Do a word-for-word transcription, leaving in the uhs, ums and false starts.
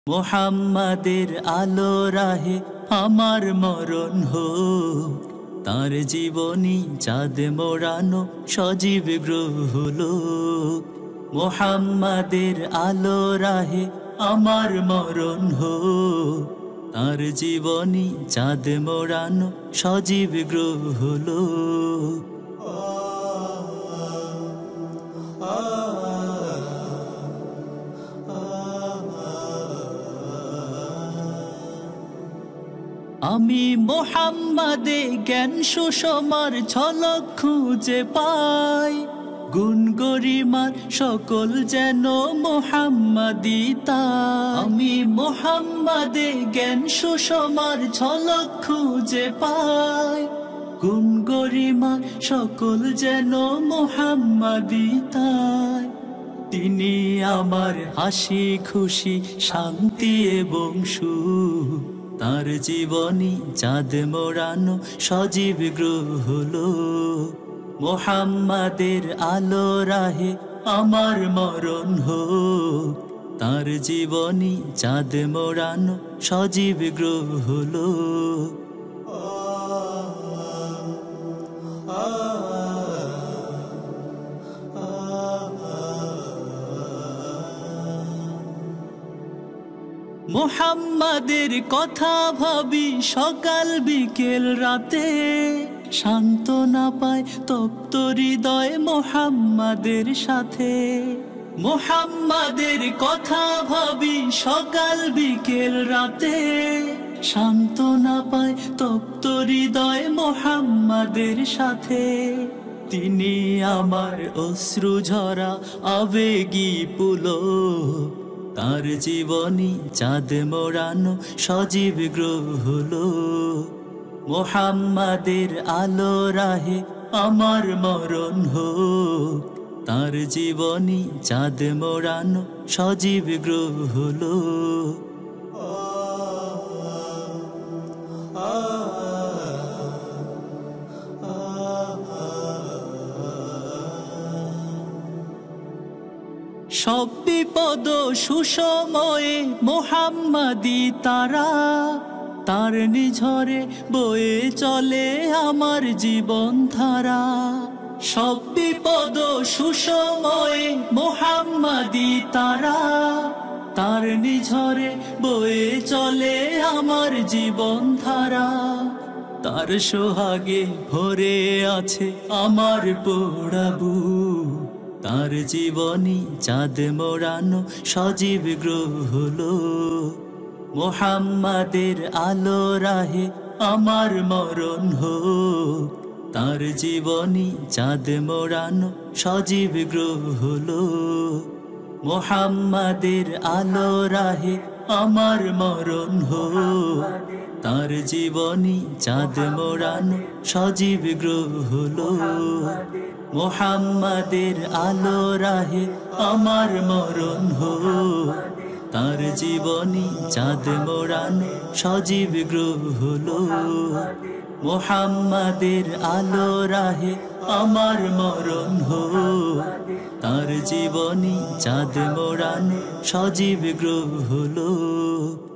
মোহাম্মদের আলো রাহে আমার মরণ হোক, তার জীবনী চাঁদ মোড়ানো সজীব গ্রহ লোক। মোহাম্মদের আলো রাহে আমার মরণ হোক, তার জীবনী চাঁদ মোড়ানো সজীব গ্রহ লোক। আমি মোহাম্মদে জ্ঞান সুষমার ঝলক খুঁজে পাই, গুণ গরিমার সকল যেন মোহাম্মদি তাই। আমি মোহাম্মদে জ্ঞান সুষমার ঝলক খুঁজে পাই, গুণ গরিমার সকল যেন মোহাম্মদি তাই। তিনি আমার হাসি খুশি শান্তি এবং সুখ, তার জীবনী চাঁদ মোড়ানো সজীব গ্রহ লোক। মোহাম্মদের আলো রাহে আমার মরণ হোক, তার জীবনী চাঁদ মোড়ানো সজীব গ্রহ লোক। মোহাম্মদের কথা ভাবি সকাল বিকেল রাতে, সান্ত্বনা পায় তপ্ত হৃদয় মোহাম্মদের সাথে। মোহাম্মদের কথা ভাবি সকাল বিকেল রাতে, সান্ত্বনা পায় তপ্ত হৃদয় মোহাম্মদের সাথে। তিনি আমার অশ্রু ঝরা আবেগী পুলক, তার জীবনী চাঁদ মোড়ানো সজীব গ্রহ লোক। মোহাম্মদের আলো রাহে আমার মরণ হোক, তার জীবনী চাঁদ মোড়ানো সজীব গ্রহ লোক। সব বিপদ সুসময়ে মোহাম্মদি তারা, তার নিঝরে বয়ে চলে আমার জীবন ধারা। সব বিপদ সুসময়ে মোহাম্মদি তারা, তার নিঝরে বয়ে চলে আমার জীবন ধারা। তার সোহাগে ভরে আছে আমার পোড়াবু, তার জীবনী চাঁদ মোড়ানো সজীব গ্রহ লোক। মোহাম্মদের আলো রাহে আমার মরণ হোক, তার জীবনী চাঁদ মোড়ানো সজীব গ্রহ লোক। মোহাম্মদের আলো রাহে আমার মরণ হোক, তার জীবনী চাঁদ মোড়ানো সজীব গ্রহ লোক। মোহাম্মদের আলো রাহে আমার মরণ হোক, তার জীবনী চাঁদ মোড়ানো সজীব গ্রহ লোক। মোহাম্মদের আলো রাহে আমার মরণ হোক, তার জীবনী চাঁদ মোড়ানো সজীব গ্রহ লোক।